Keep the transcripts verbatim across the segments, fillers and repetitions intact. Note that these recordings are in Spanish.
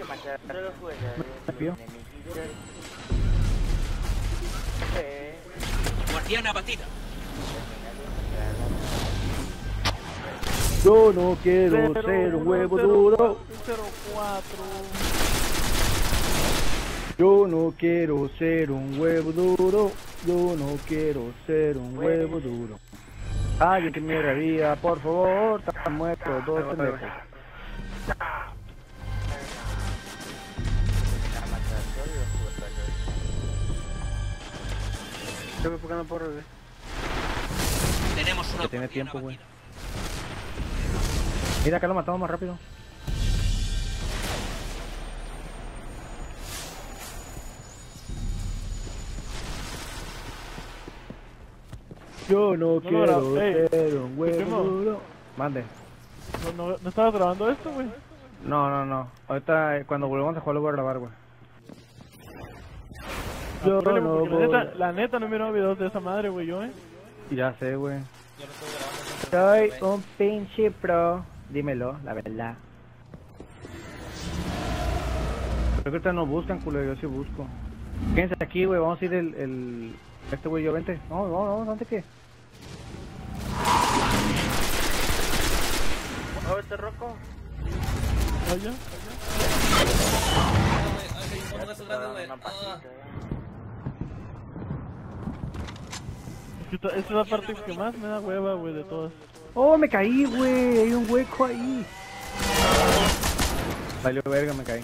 Guardiana abatida. Yo no quiero ser un huevo duro. cero cuatro. Yo no quiero ser un huevo duro. Yo no quiero ser un huevo duro. Alguien que me reviva, por favor. Están muertos dos pendejos. ¿Por qué no puedo revivir? Tenemos una Que tiene guardiana tiempo, güey. abatida. Mira, acá lo matamos más rápido. Yo no, No lo quiero grabo. Ey, ser un huevo primo. duro. Mande. ¿No, no, ¿No estabas grabando esto, güey? No, no, no. Ahorita eh, cuando volvamos a jugar lo voy a grabar, güey. Yo Apúrale, no porque la voy. neta, la neta no he mirado videos de esa madre, güey, yo, eh. Ya sé, güey. Yo lo estoy grabando. Soy un pinche pro. Dímelo, la verdad. Pero que ahorita no buscan, culo, yo sí busco. Quédense aquí, güey, vamos a ir el... el... Este güey, yo, vente. No, no, no, ¿dónde qué? ¿A vete, Rocco? Oye, Ay, güey, ay, un hueso grande, güey. Ah. es que esta, esta es la parte que más me da hueva, güey, de todas. Oh, me caí, güey, hay un hueco ahí. Valió verga, me caí.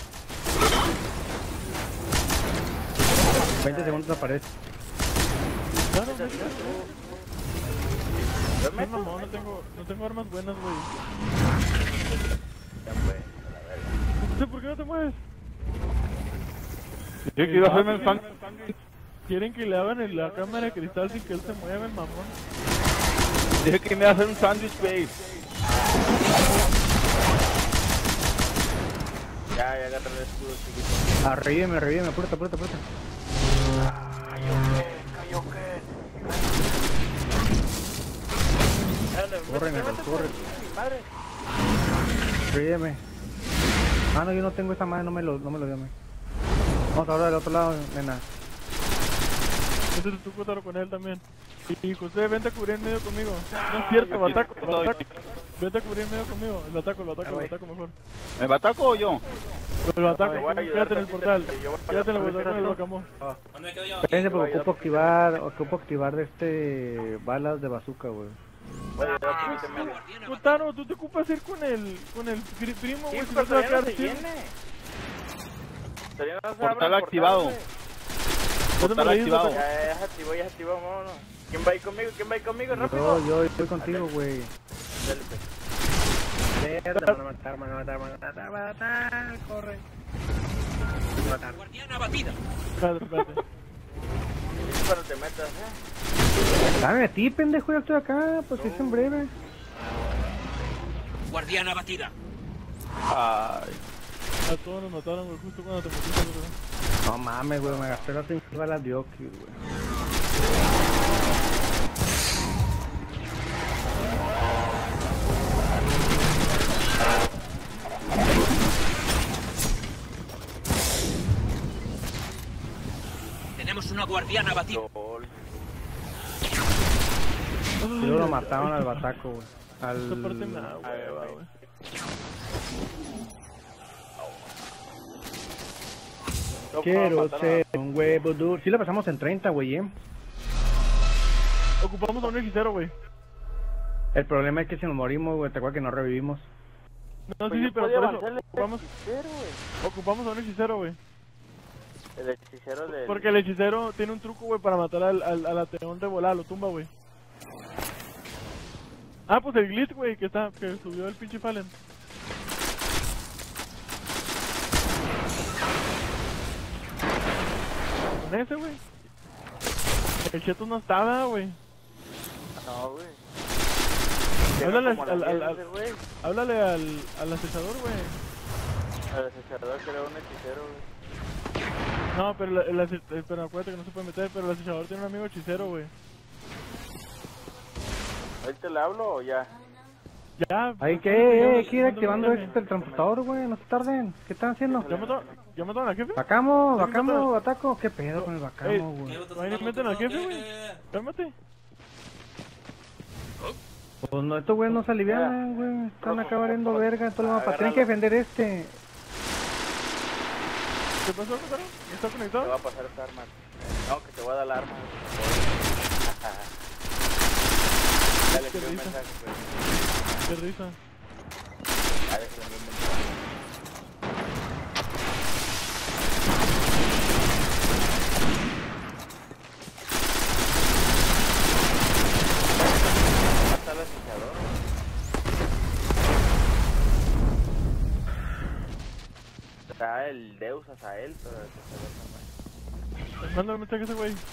veinte segundos aparece. Claro, güey, claro. No, no, no tengo, no tengo armas buenas, güey. No sé por qué no te mueves. Yo quiero hacerme el fan. Quieren que le hagan en la cámara de cristal sin que él se mueva, el mamón. Dije que me iba a hacer un sándwich, babe. Ya, ya agarré el escudo, chiquito. Arribeme, arribeme, apúrate, apúrate, apúrate. Corre, mejor, corre. Madre. Arribeme. Ah, no, yo no tengo esa madre, no me lo, no me lo dio a mí. Vamos ahora del otro lado, nena. Entonces tú cútalo con él también. Y José, vente a cubrir en medio conmigo. No es cierto, lo ataco, lo ataco. Vete a cubrir en medio conmigo. Lo ataco, lo ataco, lo ataco mejor. ¿Me bataco o yo? Lo ataco, Te voy a ayudar, quédate en el portal. yo voy a Quédate en el ayudar. portal con el guacamole. ¿Dónde me quedo yo? Espérense porque ocupo activar, ocupo activar de este... balas de bazooka, güey. Oye, yo Tenemos aquí una te me... guardiana abatida. Putano, tú te ocupas ir con el, con el pri- primo, Sí, güey, si pero no te va a todavía quedar no se chido. llene. Todavía no se Portal abre el activado. güey. Portal me lo activado. dices, Ya, ya se activó, ya se activó, vámonos. ¿Quién va ahí conmigo? ¿Quién va ahí conmigo? Yo, Rápido. yo estoy contigo, güey. Dale, pues. Me van a matar, me van a matar, me van a matar, me van a matar, corre. Me van a matar. Guardiana abatida. Espérate, espérate. Es cuando te metas, ¿eh? Dame a ti, pendejo, ya estoy acá, pues es en breve. Guardiana abatida. Ay. A todos nos mataron, güey, justo cuando te metiste, güey. No mames, güey, me gasté las cinco balas de Oki, güey. Tenemos una guardiana abatida. Lol. Y luego lo mataron al bataco, güey. Al... Esta parte me da hueva, güey. Quiero ser un huevo duro. Sí, lo pasamos en treinta, güey, eh. Ocupamos a un hechicero, güey. El problema es que si nos morimos, güey, te acuerdas que no revivimos. No, sí, Pues sí, yo pero podía por eso avanzarle ocupamos, al hechicero, güey. ocupamos a un hechicero, güey. El hechicero del... Porque el hechicero tiene un truco, güey, para matar al, al, al ateón de volada, lo tumba, güey. Ah, pues el glitch, güey, que está, que subió el pinche Fallen. Con ese, güey. El Chetos no estaba, güey. No, güey. Háblale Como al, las al, diez, al, güey. háblale al, al acechador, güey. Al acechador que era un hechicero, güey. No, pero el, el, ace- eh, pero acuérdate que no se puede meter, pero el acechador tiene un amigo hechicero, güey. ¿Ahorita le hablo o ya? Ya. Hay que, eh, hay que ir activando este el transportador, güey, no se tarden. ¿Qué están haciendo? ¿Ya mataron, ¿ya mataron al jefe? Bacamo, ¿Ya bacamo, mataron? ataco. ¿Qué pedo con el Ey, bacamo, güey? Ahí le meten al jefe, güey. Cálmate. Pues no, estos güeyes no se alivian, güey. Están acá valiendo verga. Todo lo mapa. Tienen que defender este. ¿Qué pasó, Cotaro? ¿Está Te conectado? voy a pasar esta arma. No, que te voy a dar la arma. Dale, Qué envío un risa. mensaje, pues. Qué risa. Ah, déjale envío un mensaje. Está el asociador. Está el Deus hasta él, pero el asociador no. Mándale un mensaje a ese güey.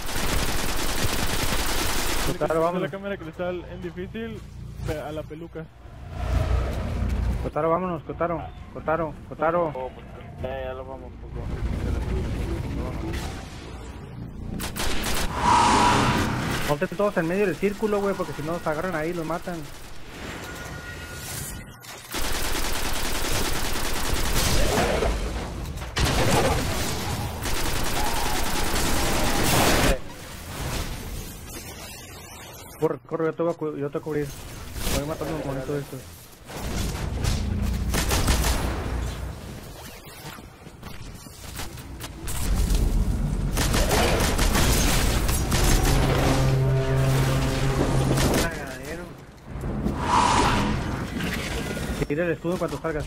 Cotaro, La vámonos. cámara cristal en difícil pe- a la peluca. Cotaro, vámonos, Cotaro. Cotaro, Cotaro. Oh, pues, ya, ya lo vamos un poco. Ponte todos en medio del círculo, güey, porque si no nos agarran ahí, los matan. Corre, corre, yo te voy a, cu- yo te voy a cubrir. Voy matando un monito de estos. Tira el escudo cuando salgas.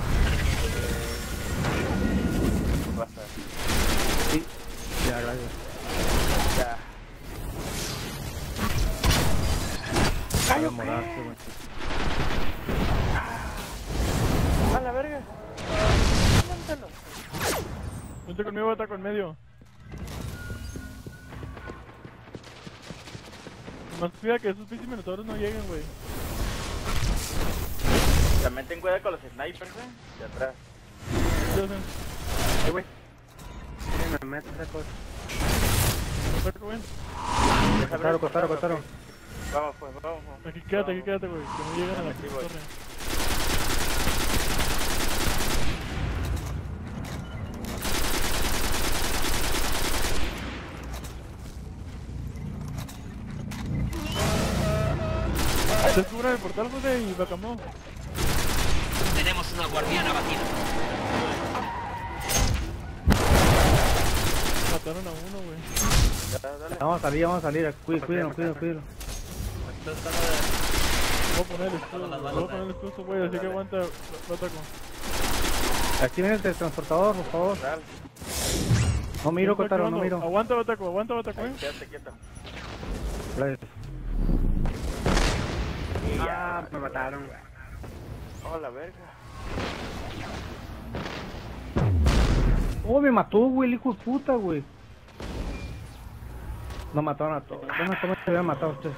Basta. Sí. Ya, gracias. Ya. Voy a morarse, güey. A la verga. Vente conmigo, ataco en medio. Más cuida que esos pinches minotauros no lleguen, güey. También ten cuidado con los snipers, eh. De atrás. ¿Qué hacen? Eh, güey. Me meto esa cosa. Ataco, güey. Cotaro, Cotaro, Cotaro. Vamos, pues, vamos. vamos. Aquí quédate, aquí quédate, güey. Que no lleguen a la Aquí voy. torre. Descubran el portal, José, y Bacamó. Tenemos una guardiana abatida. Mataron a uno, güey. Ya, dale. Vamos a salir, vamos a salir. Cuídalo, cuídalo, cuídalo, cuídalo. Voy a poner el escudo, voy a poner el escudo, güey, así que aguanta, lo, lo ataco. Activen el transportador, por favor. Dale. No miro, Estoy Cotaro, no activando. miro. Aguanta, Bataco, aguanta, Bataco, eh. Quédate quieto. Gracias. Y ya. Ah, me mataron. Oh, la verga. Oh, me mató, güey, el hijo de puta, güey. No mataron a todos. Bueno, ¿cómo se habían matado a ustedes?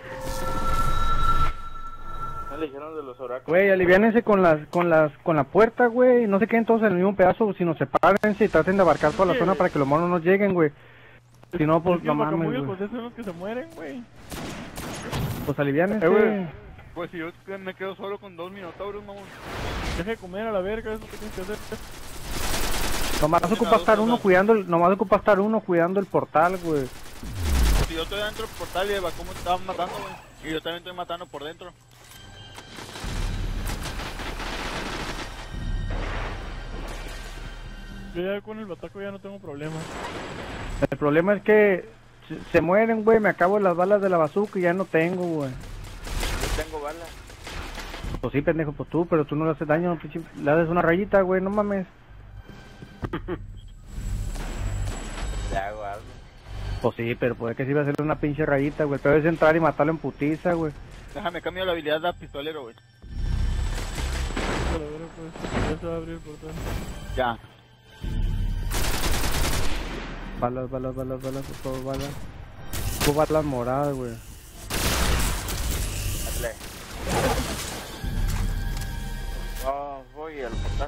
No le dijeron de los oráculos. Güey, aliviánense con las, con las, con la puerta, güey. No se queden todos en el mismo pedazo, sino sepárense y traten de abarcar toda la Sí. zona para que los monos no lleguen, güey. Si no, pues Es que no los mames, Bacamuyos, güey. pues esos son los que se mueren, güey. Pues aliviánense. Eh, güey. Pues si yo me quedo solo con dos minotauros, mamón. Deja de comer a la verga, eso que tienes que hacer. Nomás ocupa estar uno cuidando el, nomás ocupa estar uno cuidando el portal, güey. Si yo estoy dentro del portal y Eva, ¿cómo te estaban matando, güey? Y yo también estoy matando por dentro. Yo ya con el Bataco ya no tengo problemas. El problema es que se, se mueren, güey. Me acabo las balas de la bazooka y ya no tengo, güey. Yo tengo balas. Pues sí, pendejo, pues tú, pero tú no le haces daño, pinche, le haces una rayita, güey, no mames. Le hago algo. Pues sí, pero puede que sí va a ser una pinche rayita, güey. Pero es entrar y matarlo en putiza, güey. Déjame cambio la habilidad de pistolero, güey. A la verga, pues, ya se va a abrir el portal. Ya. Balas, balas, balas, balas, por favor, balas. Tú balas moradas, güey. Dale. Oh, voy al portal.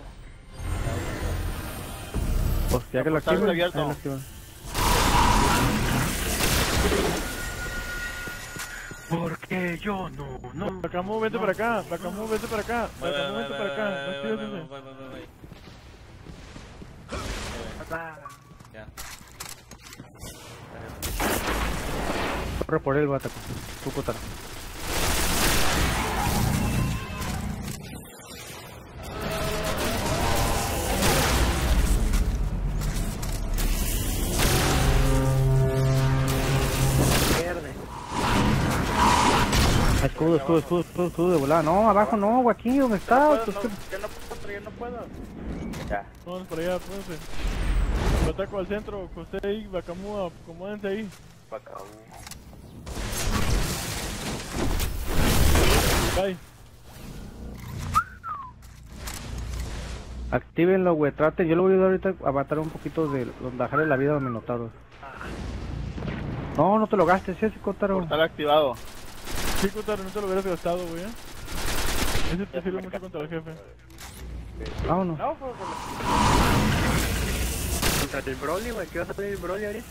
Pues ya que lo portal activen, está abierto. ahí lo activan. ¿Por qué Que yo no, no. Bacamu, vete para acá. Bacamu, vete para acá. Voy, voy, Bacamu, voy, vete voy, para acá. voy, No voy, actives voy, ese. voy, voy, voy, voy. Ya. Corre por él, Bataco. Tu Kotaro. Escudo, escudo, escudo, escudo, escudo de volada. No, abajo no, Joaquín, ¿dónde estás? No, que no puedo, yo no puedo. Ya. Vamos para allá, pónganse. Bataco al centro, José y Bacamu, acomódense ahí. Bacabú. Bye. Actívenlo, güey, traten. Yo le voy a ayudar ahorita a matar un poquito de bajarle la vida a los minotauros. No, no te lo gastes, ese Kotaro. Portal activado. Sí, Kotaro, no te lo hubieras gastado, güey. ¿eh? Ese te sirve mucho contra el jefe. Vámonos. No, pues, Contra el Broly, güey, ¿qué vas a hacer el Broly ahorita?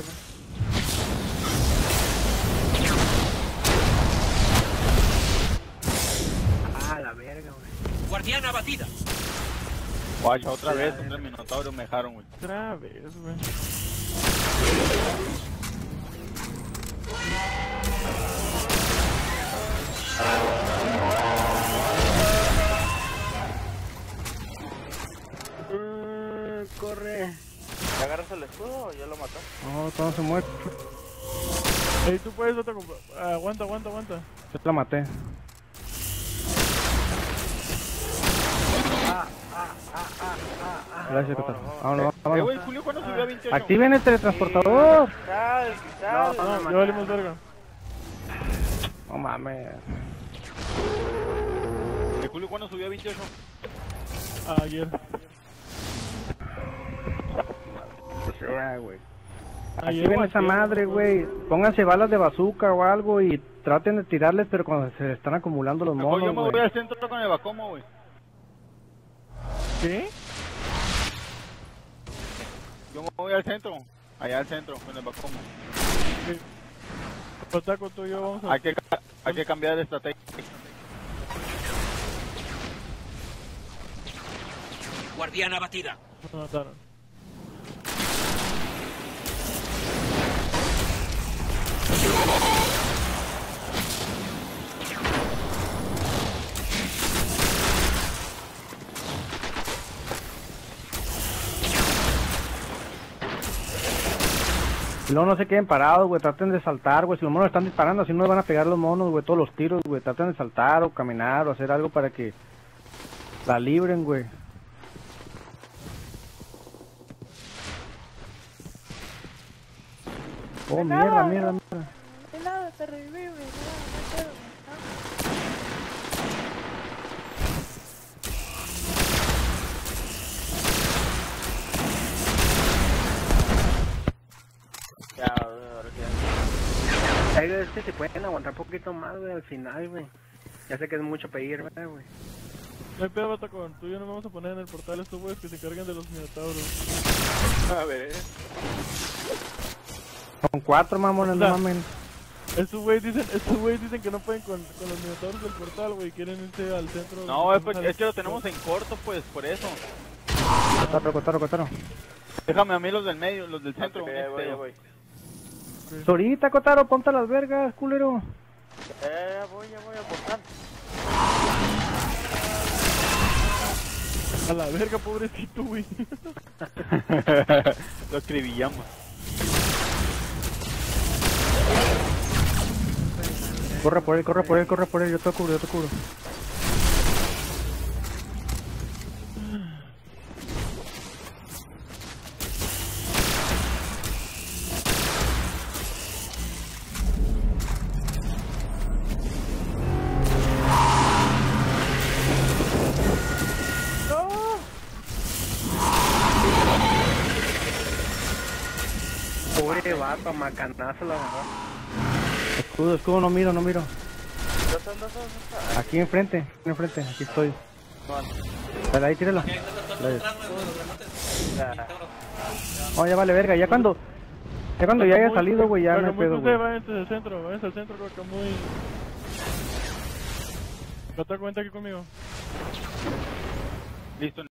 Ah, la verga, güey. Guardiana abatida. Guacha, otra vez contra el Minotauro me dejaron, güey. Otra vez, güey. Uh, corre. ¿te agarras el escudo o ya lo mató? No, todo se muere. Ey, tú puedes otra compa. Aguanta, aguanta, aguanta. Yo la maté. Gracias, Kotaro. Vámonos, Eh, vámonos. güey, Julio, ¿cuándo subió a veintiocho? Activen el teletransportador. Sal, sal. No, ya valimos verga. No mames. Eh, Julio, ¿cuándo subió a veintiocho? Ayer. Ah, güey. Ayer, Activen o esa antier, madre, no, güey. Pónganse balas de bazooka o algo y traten de tirarles, pero cuando se están acumulando los Mejor yo monos, me voy güey. al centro con el Bacomo, güey. ¿Qué? Yo me voy al centro. Allá al centro, con el Bacomo. Bataco, tú y yo vamos a... Hay que, ca- hay que cambiar de estrategia. Guardiana abatida. Nos mataron. Y luego no se queden parados, güey, traten de saltar, güey, si los monos están disparando, así no les van a pegar los monos, güey, todos los tiros, güey, traten de saltar o caminar o hacer algo para que la libren, güey. Oh, mierda, mierda, mierda. Helado, te revive, no, no puedo. Ya, ahora sí. Hay veces que se pueden aguantar un poquito más, güey, al final, güey. Ya sé que es mucho pedir, ¿verdad, güey? No hay pedo, Bataco. Tú y yo nos vamos a poner en el portal estos güeyes que se carguen de los minotauros. A ver. Son cuatro mamones, no mamen. Estos güeyes dicen, estos güeyes dicen que no pueden con, con los minotauros del portal, güey. Quieren irse al centro. No, es, pues, es que lo tenemos en corto, pues, por eso. Cotaro, Cotaro, Cotaro. Déjame a mí los del medio, los del centro. Ok, ya voy, ya este. voy. Ahorita, Cotaro, ponte las vergas, culero. Eh, ya voy, ya voy a aportar. A la verga, pobrecito, güey. Lo escribillamos. Corre por él, corre por él, corre por él, yo te cubro, yo te cubro. Pobre vato, macanazo la verdad. Escudo, escudo, no miro, no miro. ¿Dónde están, dónde están, dónde están? Aquí enfrente, aquí enfrente, aquí estoy. Vale. Dale ahí, tírala. ¿Qué? ¿Estás Dale. atrás, güey, de los remotes? Ya. No, ya vale verga, ya cuando... Ya cuando ya haya Bacamu, salido, güey, ya no hay Bacamu, pedo, usted güey. váyanse al centro, váyanse al centro, Bacamu y... Lo ataco, vente aquí conmigo. Listo.